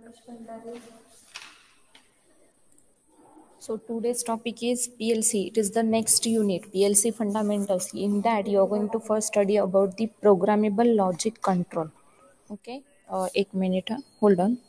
So today's topic is PLC. It is the next unit, PLC fundamentals. In that, you are going to first study about the programmable logic control. Okay. एक minute. Hold on.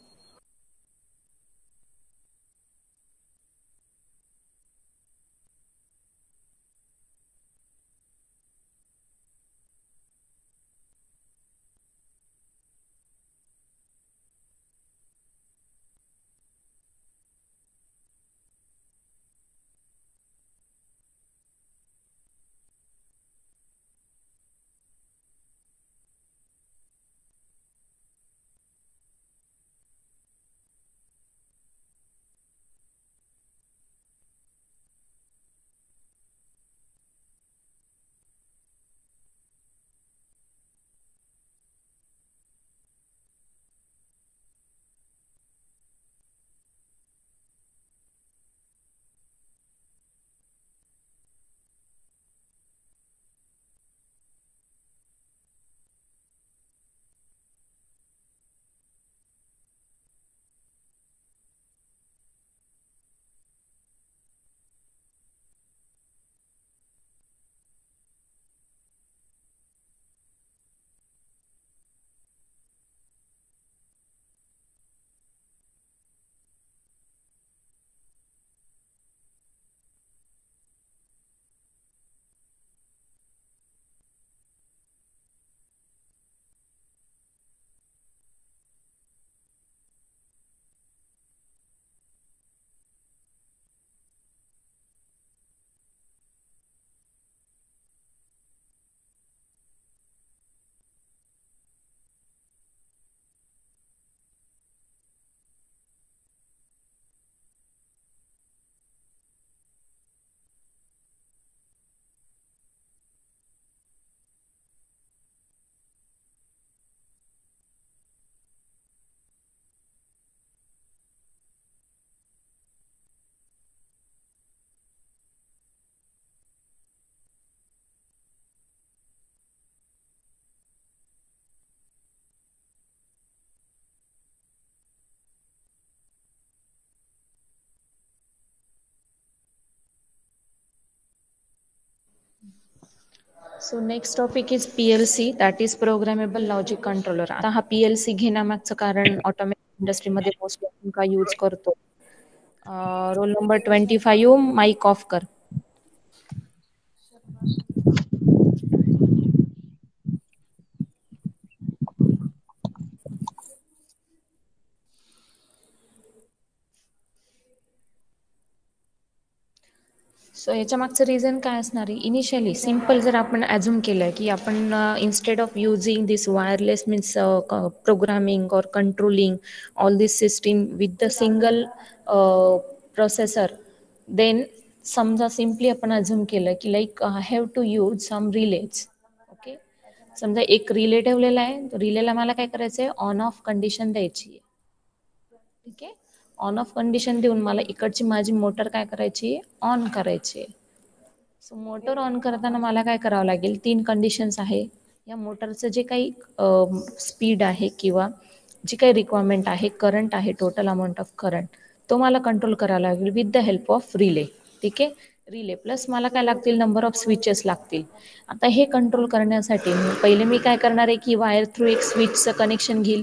So next topic is PLC, that is Programmable Logic Controller. आता हा PLC घेण्यामागचं कारण automatic इंडस्ट्रीमध्ये mostly आपण का use करतो. Roll number 25 mike of कर. सो याच्या मागचं रिझन काय असणार आहे. इनिशियली सिम्पल जर आपण ॲझ्युम केलं की आपण instead of using this wireless means programming और controlling all this system with the single processor, then समजा सिम्पली आपण ॲझ्युम केलं की like I have to use some relays. Okay, समजा एक रिले ठेवलेला आहे, रिलेला मला काय करायचं आहे, ऑन ऑफ कंडिशन द्यायची आहे. ठीक आहे, ऑन ऑफ कंडिशन देऊन मला इकडची माझी मोटर काय करायची आहे, ऑन करायची आहे. सो मोटर ऑन करताना मला काय करावं लागेल, 3 कंडिशन्स आहे. या मोटरचं जे काही स्पीड आहे किंवा जी काही रिक्वायरमेंट आहे, करंट आहे, टोटल अमाऊंट ऑफ करंट, तो मला कंट्रोल करावा लागेल with the help of relay. ठीक आहे, रिले प्लस मला काय लागतील, नंबर ऑफ स्विचेस लागतील. आता हे कंट्रोल करण्यासाठी पहिले मी काय करणार आहे की वायर थ्रू एक स्विचचं कनेक्शन घेईल.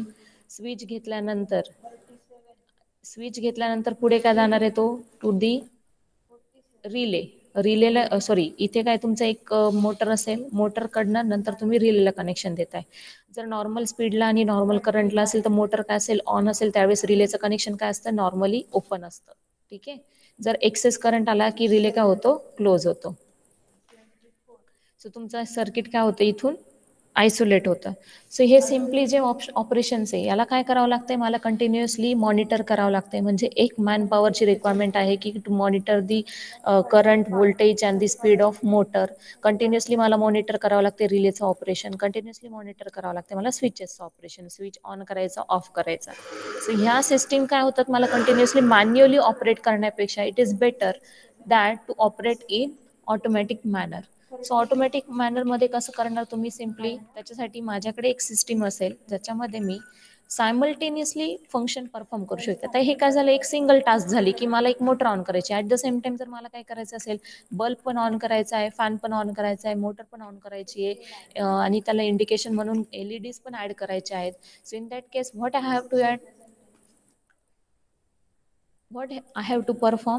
स्विच घेतल्यानंतर पुढे काय जाणार आहे, तो टू दी रिले. रिलेला सॉरी, इथे काय तुमचं एक मोटर असेल, मोटरकडनं नंतर तुम्ही रिलेला कनेक्शन देताय. जर नॉर्मल स्पीडला आणि नॉर्मल करंटला असेल तर मोटर काय असेल, ऑन असेल, त्यावेळेस रिलेचं कनेक्शन काय असतं, नॉर्मली ओपन असतं. ठीक आहे, जर एक्सेस करंट आला की रिले काय होतो, क्लोज होतो. सो तुमचा सर्किट काय होतं, इथून आयसोलेट होतं. सो हे सिम्पली जे ऑपरेशन्स आहे, याला काय करावं लागतंय, मला कंटिन्युअसली मॉनिटर करावं लागतंय. म्हणजे एक मॅन पॉवरची रिक्वायरमेंट आहे की to monitor the current, voltage and the speed of motor. Continuously मला मॉनिटर करावं लागते रिलेचं ऑपरेशन, कंटिन्युअसली मॉनिटर करावं लागते मला स्विचेसचं ऑपरेशन, स्विच ऑन करायचा, ऑफ करायचा. सो ह्या सिस्टीम काय होतात, मला कंटिन्युअसली मॅन्युअली ऑपरेट करण्यापेक्षा it is better that to operate in automatic manner. So automatic मॅनरमध्ये कसं करणार तुम्ही, सिम्पली त्याच्यासाठी माझ्याकडे एक सिस्टीम असेल ज्याच्यामध्ये मी सायमल्टेनियसली फंक्शन परफॉर्म करू शकते. आता हे काय झालं, एक सिंगल टास्क झाली की मला एक मोटर ऑन करायची, ॲट द सेम टाइम जर मला काय करायचं असेल, बल्ब पण ऑन करायचा आहे, फॅन पण ऑन करायचा आहे, मोटर पण ऑन करायची आहे, आणि त्याला इंडिकेशन म्हणून LEDs पण ॲड करायचे आहेत. So in that case what I have to add, what I have to perform,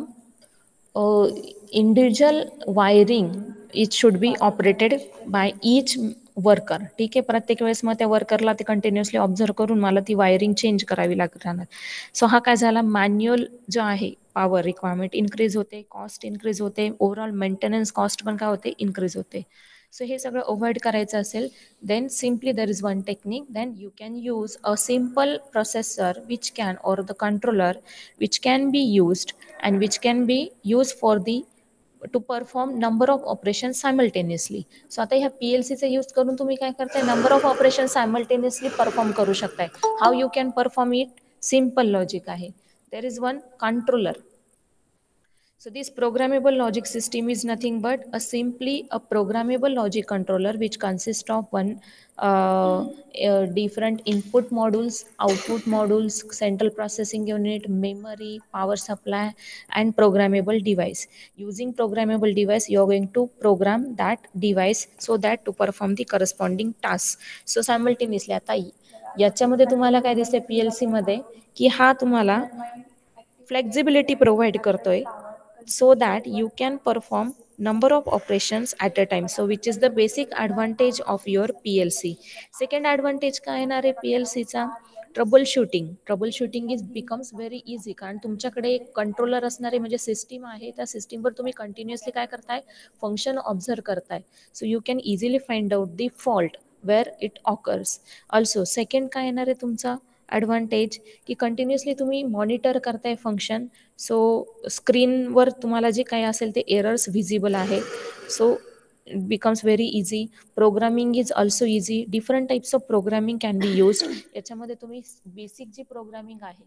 individual wiring, it should be operated by each worker. ठीक आहे, प्रत्येक वेळेस मग त्या वर्करला ते कंटिन्युअसली ऑब्झर्व करून मला ती वायरिंग चेंज करावी लागणार. सो हा काय झाला, मॅन्युअल जो आहे पॉवर रिक्वायरमेंट इन्क्रीज होते, कॉस्ट इन्क्रीज होते, ओव्हरऑल मेंटेनन्स कॉस्ट पण काय होते, इन्क्रीज होते. सो हे सगळं अवॉइड करायचं असेल, then simply there is one technique, then you can use a simple processor which can, or the controller which can be used and which can be used for the to perform number of operations simultaneously. So आता ह्या PLC चा use करून तुम्ही काय करताय, number of operation simultaneously perform करू शकताय. How you can perform it, simple logic आहे. There is one controller. So this programmable logic system is nothing but a simply a programmable logic controller which consists of one different input modules, output modules, central processing unit, memory, power supply, and programmable device. Using programmable device, you are going to program that device so that to perform the corresponding task. So simultaneously आता याच्यामध्ये तुम्हाला काय दिसते PLC मध्ये, की हा तुम्हाला flexibility provide करतोय, so that you can perform number of operations at a time. So which is the basic advantage of your PLC. Second advantage काय येणार आहे PLC चा, troubleshooting. Troubleshooting is becomes very easy, कारण तुमच्याकडे एक controller असणारे म्हणजे system आहे, त्या सिस्टीमवर तुम्ही कंटिन्युअसली काय करताय, फंक्शन ऑब्झर्व करताय. So you can easily find out the fault where it occurs. Also second काय येणार आहे तुमचा ॲडव्हान्टेज, की कंटिन्युअसली तुम्ही मॉनिटर करताय फंक्शन. सो स्क्रीनवर तुम्हाला जे काही असेल ते एरर्स व्हिजिबल आहे. So it becomes very easy. Programming is also easy. Different types of programming can be used. याच्यामध्ये तुम्ही बेसिक जी प्रोग्रामिंग आहे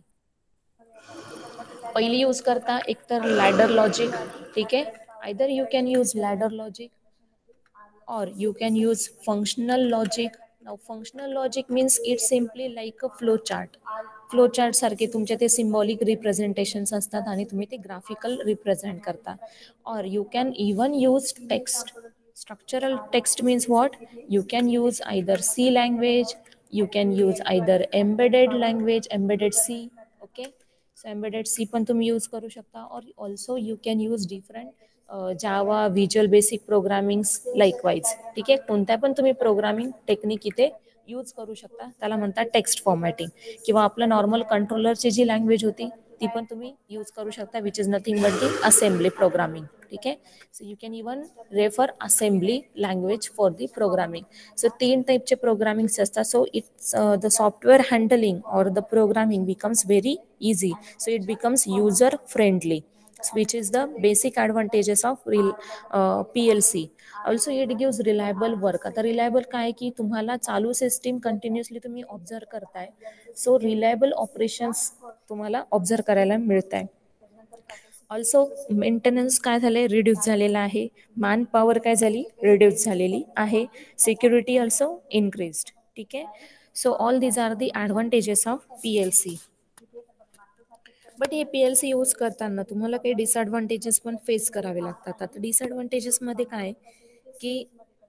पहिली यूज करता, एक तर लॅडर लॉजिक. ठीक आहे, either you can use ladder logic or you can use functional logic. Now functional logic means it's simply like a flow chart. Flow chart सारखे तुमचे ते सिम्बॉलिक रिप्रेझेंटेशन्स असतात आणि तुम्ही ते ग्राफिकल रिप्रेझेंट करता. और you can even use text. Structural text means what, you can use either C language, you can use either embedded language, embedded C. Okay, so embedded C पण तुम्ही यूज करू शकता. और also you can use different Java, visual basic programmings likewise. ठीक आहे, कोणत्या पण तुम्ही प्रोग्रामिंग टेक्निक इथे यूज करू शकता. त्याला म्हणतात टेक्स्ट फॉर्मॅटिंग. किंवा आपलं नॉर्मल कंट्रोलरची जी लँग्वेज होती ती पण तुम्ही यूज करू शकता, which is nothing but the assembly programming. ठीक आहे, so you can even refer assembly language for the programming. So 3 टाईपचे प्रोग्रामिंग्स असतात. So it's the software handling और the programming becomes very easy. So it becomes user friendly, which is the basic advantages of PLC. Also it gives reliable work. आता reliable काय, की तुम्हाला चालू system continuously तुम्ही observe करताय, so reliable operations तुम्हाला observe करायला मिळत आहे. ऑल्सो मेंटेनन्स काय झालंय, रिड्यूस झालेला आहे. मॅन पॉवर काय झाली, रिड्यूस झालेली आहे. Security also increased. ठीक आहे, so all these are the advantages of PLC. But हे PLC यूज करताना तुम्हाला काही डिसएडव्हान्टेजेस पण फेस करावे लागतात. आता डिसएडव्हान्टेजेसमध्ये काय, की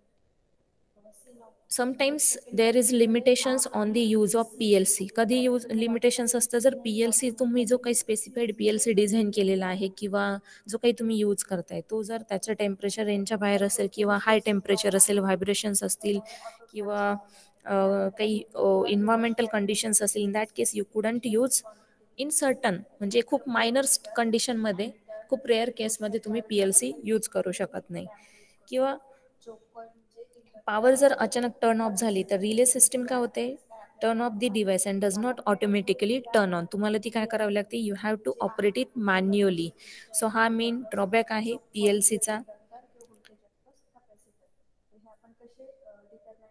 sometimes there is limitations on the use of PLC. कधी यूज लिमिटेशन्स असतं, जर PLC तुम्ही जो काही स्पेसिफाईड PLC डिझाईन केलेला आहे किंवा जो काही तुम्ही यूज करताय तो जर त्याचं टेम्परेचर रेंजच्या बाहेर असेल किंवा हाय टेम्परेचर असेल, व्हायब्रेशन्स असतील किंवा काही इन्व्हायरमेंटल कंडिशन्स असतील, in that case you couldn't use in certain, म्हणजे खूप मायनर कंडिशनमध्ये, खूप रेअर केसमध्ये तुम्ही PLC यूज करू शकत नाही. किंवा पॉवर जर अचानक टर्न ऑफ झाली तर रिले सिस्टीम काय होते, turn off the device and does not automatically turn on. तुम्हाला ती काय करावी लागते, you have to operate it manually. So हा मेन ड्रॉबॅक आहे PLCचा.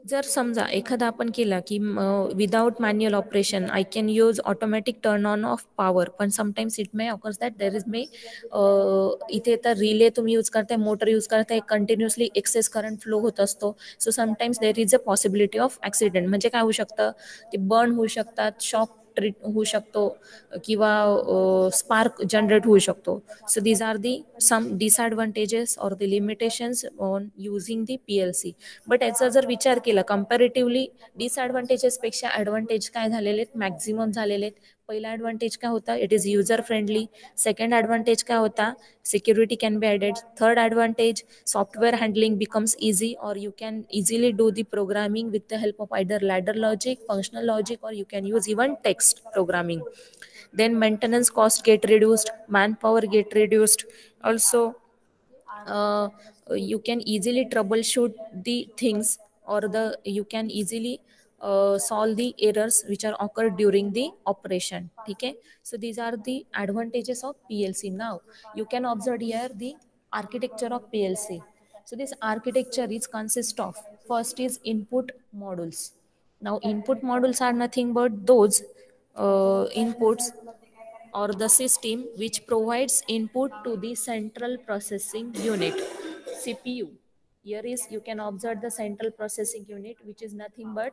जर समजा एखादा आपण केला की without manual operation I can use automatic turn on off power, पण sometimes it may occurs that there is may इथे तर रिले तुम्ही यूज करताय, मोटर यूज करताय, कंटिन्युअसली एक्सेस करंट फ्लो होत असतो. So sometimes there is a possibility of accident. म्हणजे काय होऊ शकतं, ते बर्न होऊ शकतात, शॉक ट्रीट होऊ शकतो किंवा स्पार्क जनरेट होऊ शकतो. So these are the some disadvantages or the limitations on using the PLC. But याचा जर विचार केला कम्पॅरेटिव्हली डिसएडव्हान्टेजेसपेक्षा ॲडव्हान्टेज काय झालेले आहेत, मॅक्झिमम झालेले आहेत. पहिला ॲडव्हान्टेज काय होता, it is user friendly. Second advantage काय होता, security can be added. Third advantage, software handling becomes easy और you can easily do the programming with the help of either ladder logic, functional logic, or you can use even text programming. Then maintenance cost get reduced, manpower get reduced. Also, uh, you can easily troubleshoot the things, or the you can easily solve the errors which are occurred during the operation. Okay, so these are the advantages of PLC. Now you can observe here the architecture of PLC. So this architecture is consist of, first is input modules. Now input modules are nothing but those inputs or the system which provides input to the central processing unit, CPU. Here is, you can observe the central processing unit, which is nothing but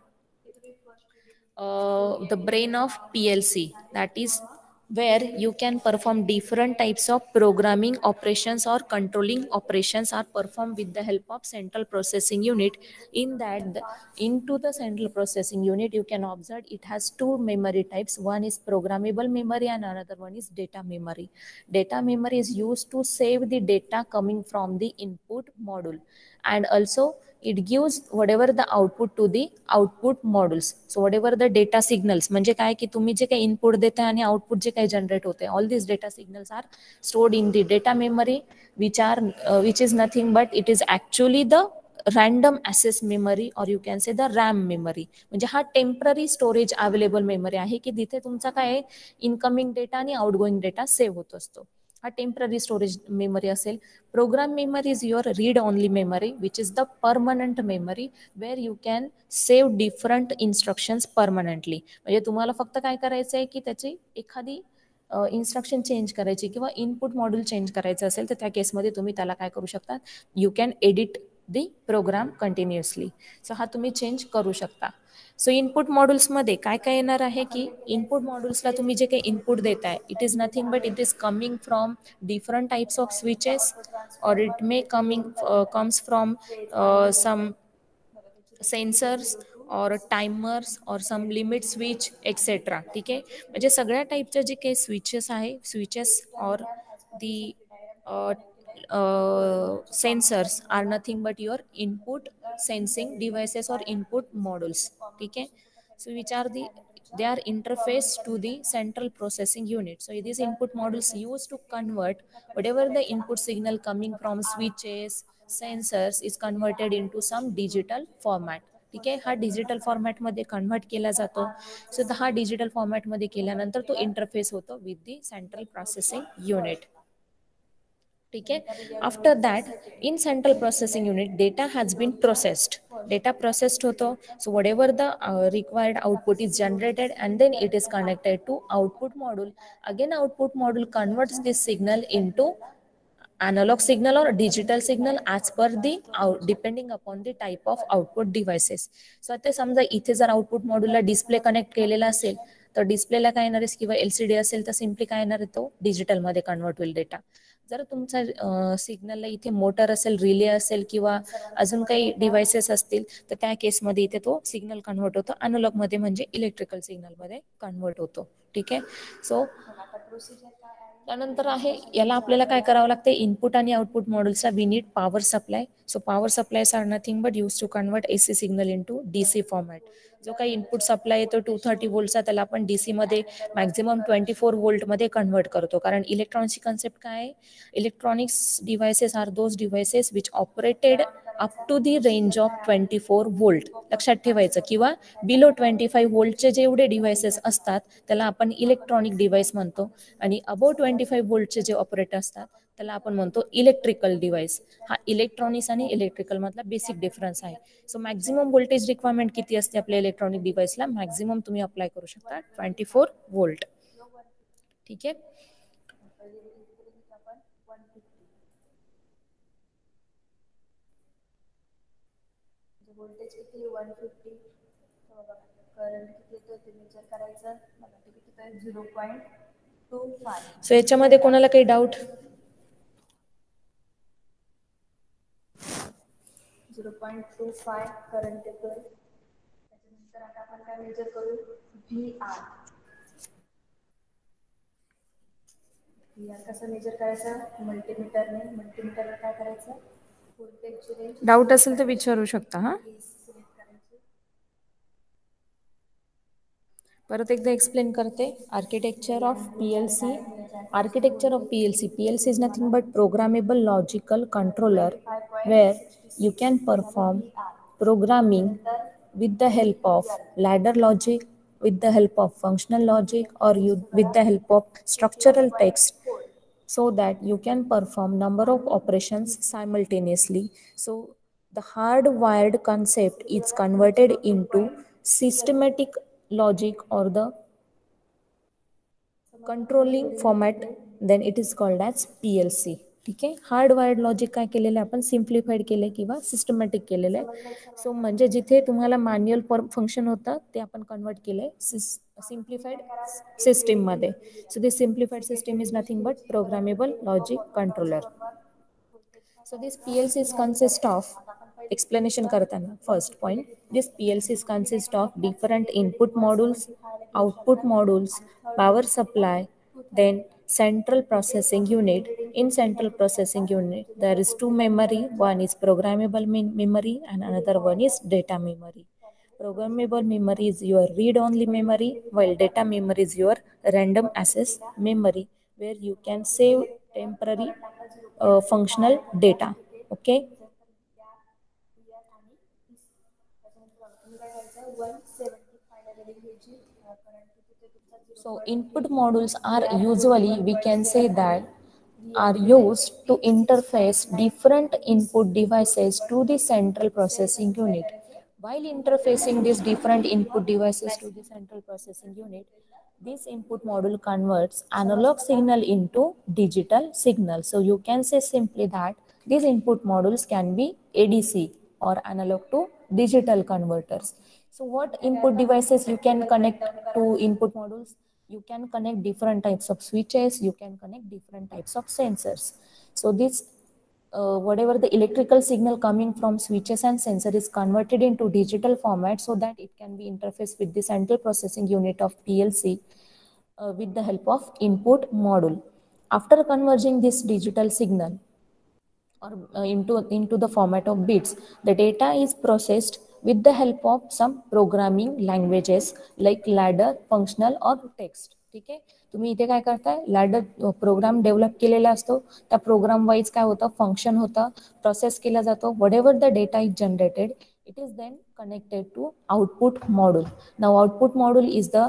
the brain of PLC. That is where you can perform different types of programming operations or controlling operations are performed with the help of central processing unit. In that, into the central processing unit, you can observe it has two memory types. One is programmable memory and another one is data memory. Data memory is used to save the data coming from the input module, and also it gives whatever the output to the output modules. So whatever the data signals, म्हणजे काय की तुम्ही जे काही input देताय आणि output जे काही generate होते, all these data signals are stored in the data memory, which is nothing but it is actually the random access memory, or you can say the RAM memory. म्हणजे हा temporary storage available memory आहे की तिथे तुमचा काय incoming data आणि outgoing data save होत असतो. हा टेम्पररी स्टोरेज मेमरी असेल. Program memory is your read only memory, which is the permanent memory, where you can save different instructions permanently. म्हणजे तुम्हाला फक्त काय करायचं आहे की त्याची एखादी इन्स्ट्रक्शन चेंज करायची किंवा इनपुट मॉड्यूल चेंज करायचं असेल तर त्या केसमध्ये तुम्ही त्याला काय करू शकता, you can edit the program continuously. So हा तुम्ही चेंज करू शकता. सो इनपुट मॉड्यूल्समध्ये काय काय येणार आहे की इनपुट मॉड्यूल्सला तुम्ही जे काही इनपुट देताय, it is nothing but it is coming from different types of switches, or it may comes from some sensors और टायमर्स और सम लिमिट स्विच एक्सेट्रा. ठीक आहे, म्हणजे सगळ्या टाईपच्या जे काही स्विचेस आहे, स्विचेस और the sensors are nothing but your input sensing devices और इनपुट मॉड्यूल्स. ठीक आहे, so which are they are interface to the central processing unit. So these input modules used to convert whatever the input signal coming from switches, sensors is converted into some digital format. ठीक आहे, हा digital फॉर्मॅटमध्ये convert केला जातो. सो हा digital फॉर्मॅटमध्ये केल्यानंतर तो interface होतो with the central processing unit. ठीक आहे, after that in central processing unit data has been processed. Data processed होतो. So whatever the required output is generated and then it is connected to output module. Again output module converts this signal into analog signal or digital signal as per the depending upon the type of output devices. So आता समजा इथे जर output मॉड्यूलला display connect केलेला असेल तर डिस्प्लेला काय येणार आहे, किंवा LCD असेल तर सिम्पली काय येणार आहे, तो डिजिटलमध्ये कन्वर्ट होईल डेटा. जर तुमचा सिग्नलला इथे मोटर असेल, रिले असेल किंवा अजून काही डिव्हाइसेस असतील तर त्या केसमध्ये इथे तो सिग्नल कन्वर्ट होतो अॅनालॉगमध्ये, म्हणजे इलेक्ट्रिकल सिग्नलमध्ये कन्वर्ट होतो. ठीक आहे, सो त्यानंतर आहे याला आपल्याला काय करावं लागतं, इनपुट आणि आउटपुट मॉड्यूल्सचा we need power supply. So power supplies are nothing but use to convert AC signal into DC format. जो काही इनपुट सप्लाय येतो 230 व्होल्टचा, त्याला आपण DC मध्ये मॅक्झिमम 24 व्होल्टमध्ये कन्वर्ट करतो. कारण इलेक्ट्रॉनिक्सची कन्सेप्ट काय आहे, electronics devices are those devices which operated up to the range of 24 volt. लक्षात ठेवायचं, किंवा बिलो 25 व्होल्टचे जेवढे डिव्हाइसेस असतात त्याला आपण इलेक्ट्रॉनिक डिव्हाइस म्हणतो, आणि अबोव 25 व्होल्टचे जे ऑपरेटर असतात त्याला आपण म्हणतो इलेक्ट्रिकल डिव्हाइस. हा इलेक्ट्रॉनिक्स आणि इलेक्ट्रिकल मधला बेसिक डिफरन्स आहे. सो मॅक्झिमम व्होल्टेज रिक्वायरमेंट किती असते आपल्या इलेक्ट्रॉनिक डिव्हाइसला? मॅक्झिमम तुम्ही अप्लाय करू शकता 24 व्होल्ट. ठीक आहे. व्होल्टेज किती 150, करंट किती येतो ते मेजर करायचं. मला ते किती आहे 0.25. सो याच्यामध्ये कोणाला काही डाऊट? 0.25 करंट येतोय. त्याच्यानंतर आता आपण काय मेजर करू? VR. VR कसं मेजर करायचं? मल्टीमीटरला काय करायचं? व्होल्टेजची रेंज. डाऊट असेल तर विचारू शकता. हा, परत एकदा एक्सप्लेन करते. Architecture of PLC. Architecture of PLC. PLC is nothing but programmable logical controller where you can perform programming with the help of ladder logic, with the help of functional logic, or with the help of structural text, so that you can perform number of operations simultaneously. So the hardwired concept is converted into systematic logic or the controlling format, then it is called as PLC. ठीक आहे. Hardwired logic काय केलेलं आहे आपण? Simplified केलं आहे किंवा systematic केलेलं आहे. सो म्हणजे जिथे तुम्हाला मॅन्युअल फंक्शन होतं ते आपण कन्वर्ट केलं आहे सिम्प्लिफाईड सिस्टीममध्ये. So this simplified system is nothing but programmable logic controller. So these PLCs consist of, explanation करताना first point, these PLCs consist of different input modules, output modules, power supply, then central processing unit. In central processing unit there is two memory, one is programmable memory and another one is data memory. Programmable memory is your read-only memory, while data memory is your random access memory, where you can save temporary functional data. Okay. So input modules are usually, we can say that, are used to interface different input devices to the central processing unit. While interfacing these different input devices to the central processing unit, this input module converts analog signal into digital signal. So you can say simply that these input modules can be ADC or analog to digital converters. So what input devices you can connect to input modules? You can connect different types of switches, you can connect different types of sensors. So this whatever the electrical signal coming from switches and sensor is converted into digital format so that it can be interfaced with the central processing unit of PLC with the help of input module. After converging this digital signal or into the format of bits, the data is processed with the help of some programming languages like ladder, functional or text. ठीक आहे. तुम्ही इथे काय करताय? Ladder program develop केलेला असतो. त्या programme wise काय होतं? फंक्शन होतं, प्रोसेस केला जातो. whatever the data is generated, it is then connected to output module. Now output module is the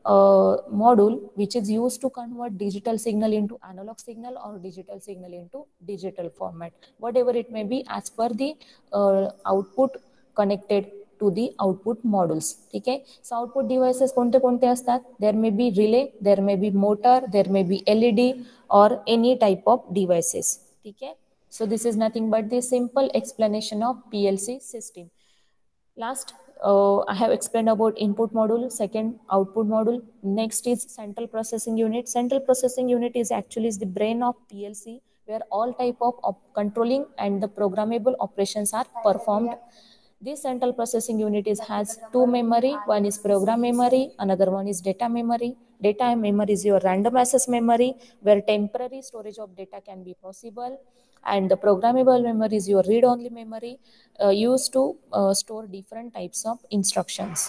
module which is used to convert digital signal into analog signal or digital signal into digital format, whatever it may be, as per the output connected to the output modules. ठीक आहे. So output devices कोणते कोणते असतात? There may be relay, there may be motor, there may be LED or any type of devices. ठीक आहे. So this is nothing but the simple explanation of PLC system. Last, I have explained about input module, second output module. Next is central processing unit. Central processing unit is actually is the brain of PLC, where all type of controlling and the programmable operations are performed. This central processing unit has two memory. One is program memory, another one is data memory. Data memory is your random access memory, where temporary storage of data can be possible. And the programmable memory is your read-only memory used to store different types of instructions.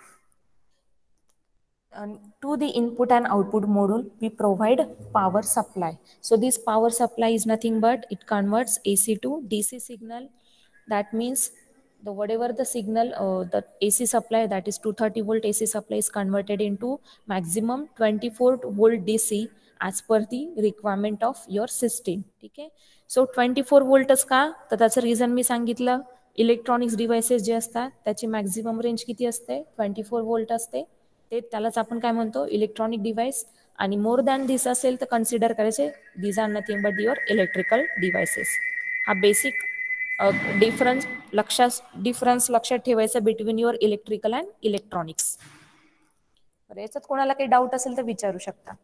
And to the input and output module, we provide power supply. So this power supply is nothing but it converts AC to DC signal. That means the whatever the signal, the AC supply, that is 230 volt AC supply, is converted into maximum 24 volt DC as per the requirement of your system. ठीक आहे. सो 24 व्होल्टच का, तर त्याचं reason मी सांगितलं. Electronics devices जे असतात त्याची maximum range किती असते, 24 व्होल्ट असते. ते त्यालाच आपण काय म्हणतो, इलेक्ट्रॉनिक डिव्हाइस. आणि मोर दॅन दिस असेल तर कन्सिडर करायचे these are nothing but your electrical devices. हा बेसिक डिफरन्स लक्षात ठेवायचा between your electrical and electronics. तर याच्यात कोणाला काही डाऊट असेल तर विचारू शकता.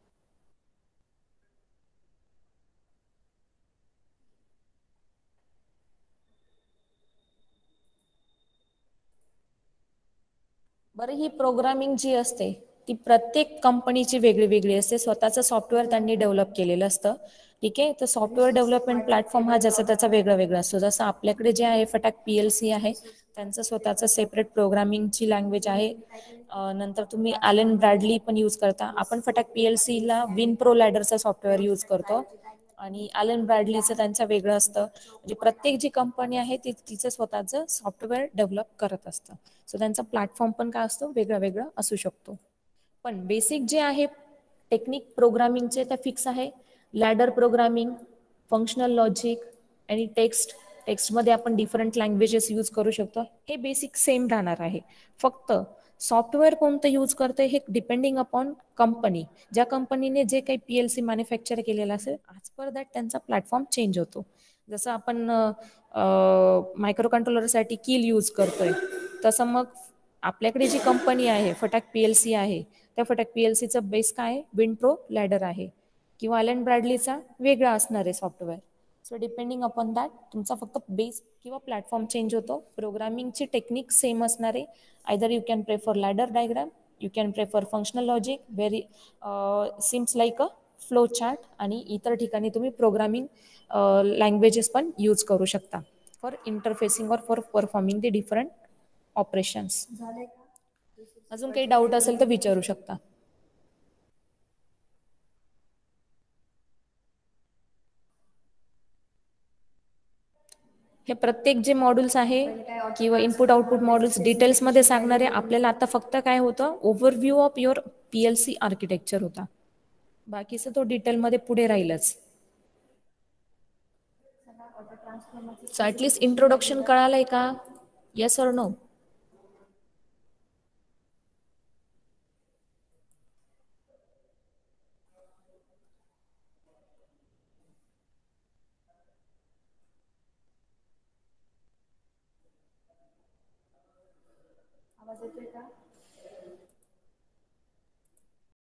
बरं, ही प्रोग्रामिंग जी असते ती प्रत्येक कंपनीची वेगळी वेगळी असते. स्वतःचं सॉफ्टवेअर त्यांनी डेव्हलप केलेलं असतं. ठीक आहे. तर सॉफ्टवेअर डेव्हलपमेंट प्लॅटफॉर्म हा ज्याचा त्याचा वेगळा वेगळा असतो. जसं आपल्याकडे जे आहे फटाक PLC आहे, त्यांचं स्वतःचं सेपरेट प्रोग्रामिंगची लँग्वेज आहे. नंतर तुम्ही ॲलन ब्रॅडली पण यूज करता. आपण फटाक PLC ला विन प्रो लॅडरचं सॉफ्टवेअर यूज करतो. आणि ॲलन ब्रॅडलीचं त्यांचं वेगळं असतं. म्हणजे प्रत्येक जी कंपनी आहे ती तिचं स्वतःचं सॉफ्टवेअर डेव्हलप करत असतं. सो त्यांचा प्लॅटफॉर्म पण काय असतो, वेगळा वेगळा असू शकतो. पण बेसिक जे आहे टेक्निक प्रोग्रामिंगचे त्या फिक्स आहे. लॅडर प्रोग्रामिंग, फंक्शनल लॉजिक आणि टेक्स्टमध्ये आपण डिफरंट लँग्वेजेस यूज करू शकतो. हे बेसिक सेम राहणार आहे. फक्त सॉफ्टवेअर कोणतं यूज करतं हे डिपेंडिंग अपॉन कंपनी. ज्या कंपनीने जे काही PLC मॅन्युफॅक्चर केलेलं असेल ॲज पर दॅट त्यांचा प्लॅटफॉर्म चेंज होतो. जसं आपण मायक्रो कंट्रोलरसाठी कील यूज करतोय, तसं मग आपल्याकडे जी कंपनी आहे फटाक PLC आहे, त्या फटाक PLCचं बेस काय आहे, विंड्रो लॅडर आहे. किंवा ॲलन ब्रॅडलीचा वेगळा असणार आहे software. So depending upon that तुमचा फक्त बेस किंवा प्लॅटफॉर्म चेंज होतो. प्रोग्रामिंगची टेक्निक सेम असणार आहे. Either you can prefer ladder diagram, you can prefer functional logic, very seems like a flow chart. आणि इतर ठिकाणी तुम्ही प्रोग्रामिंग लँग्वेजेस पण यूज करू शकता फॉर इंटरफेसिंग और for performing the different operations. अजून काही डाऊट असेल तर विचारू शकता. हे प्रत्येक जे मॉड्यूल्स आहे किंवा इनपुट आउटपुट मॉड्यूल्स डिटेल्समध्ये सांगणारे आपल्याला आता फक्त काय होतं, overview of your PLC architecture होता. बाकीचं तो डिटेलमध्ये पुढे राहीलच. सो ॲटलिस्ट इंट्रोडक्शन कळालंय का? Yes or no? आवाज येतोय का?